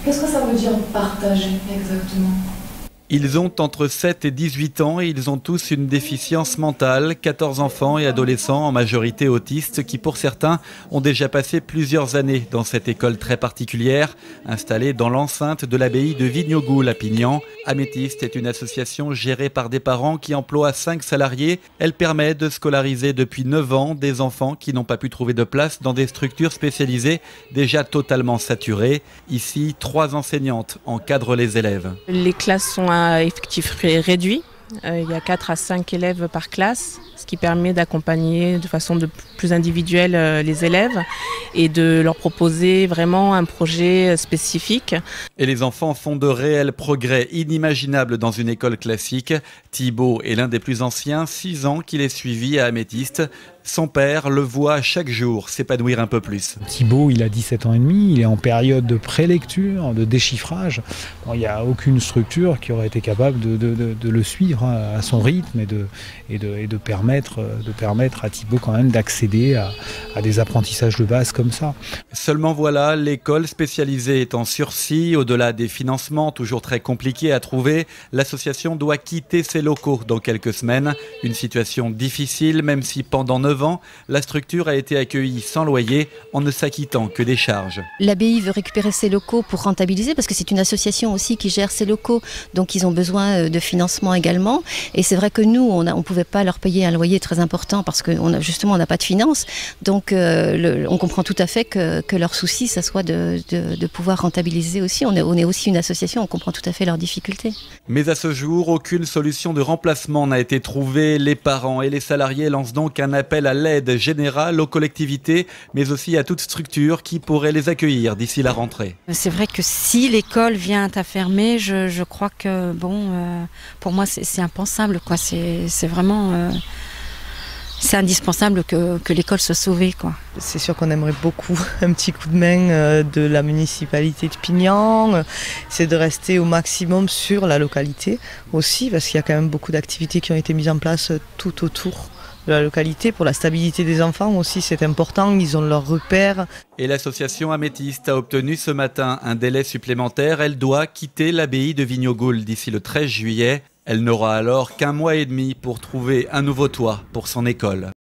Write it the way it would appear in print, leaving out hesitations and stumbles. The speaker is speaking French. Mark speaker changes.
Speaker 1: Qu'est-ce que ça veut dire partager exactement?
Speaker 2: Ils ont entre 7 et 18 ans et ils ont tous une déficience mentale, 14 enfants et adolescents, en majorité autistes, qui pour certains ont déjà passé plusieurs années dans cette école très particulière, installée dans l'enceinte de l'abbaye de Vignogoul à Pignan. Améthyste est une association gérée par des parents qui emploient 5 salariés. Elle permet de scolariser depuis 9 ans des enfants qui n'ont pas pu trouver de place dans des structures spécialisées déjà totalement saturées. Ici, 3 enseignantes encadrent les élèves.
Speaker 3: Les classes sont à effectif réduit. Il y a 4 à 5 élèves par classe, ce qui permet d'accompagner de façon plus individuelle les élèves et de leur proposer vraiment un projet spécifique.
Speaker 2: Et les enfants font de réels progrès inimaginables dans une école classique. Thibaut est l'un des plus anciens, 6 ans qu'il est suivi à Améthyste. Son père le voit chaque jour s'épanouir un peu plus.
Speaker 4: Thibaut, il a 17 ans et demi, il est en période de prélecture, de déchiffrage. Bon, il n'y a aucune structure qui aurait été capable de le suivre à son rythme et de permettre à Thibaut quand même d'accéder à des apprentissages de base comme ça.
Speaker 2: Seulement voilà, l'école spécialisée est en sursis. Au-delà des financements toujours très compliqués à trouver, l'association doit quitter ses locaux dans quelques semaines. Une situation difficile, même si pendant 9 ans, la structure a été accueillie sans loyer en ne s'acquittant que des charges.
Speaker 5: L'abbaye veut récupérer ses locaux pour rentabiliser parce que c'est une association aussi qui gère ses locaux, donc ils ont besoin de financement également. Et c'est vrai que nous, on ne pouvait pas leur payer un loyer très important parce que justement on n'a pas de finances. Donc on comprend tout à fait que leur souci, ça soit de pouvoir rentabiliser aussi. On est aussi une association, on comprend tout à fait leurs difficultés.
Speaker 2: Mais à ce jour, aucune solution de remplacement n'a été trouvée. Les parents et les salariés lancent donc un appel à l'aide générale aux collectivités, mais aussi à toute structure qui pourrait les accueillir d'ici la rentrée.
Speaker 6: C'est vrai que si l'école vient à fermer, je crois que pour moi c'est impensable, quoi. C'est vraiment c'est indispensable que l'école soit sauvée, quoi.
Speaker 7: C'est sûr qu'on aimerait beaucoup un petit coup de main de la municipalité de Pignan. C'est de rester au maximum sur la localité aussi, parce qu'il y a quand même beaucoup d'activités qui ont été mises en place tout autour de la localité. Pour la stabilité des enfants aussi, c'est important, ils ont leurs repères.
Speaker 2: Et l'association Améthyste a obtenu ce matin un délai supplémentaire. Elle doit quitter l'abbaye de Vignogoul d'ici le 13 juillet. Elle n'aura alors qu'un mois et demi pour trouver un nouveau toit pour son école.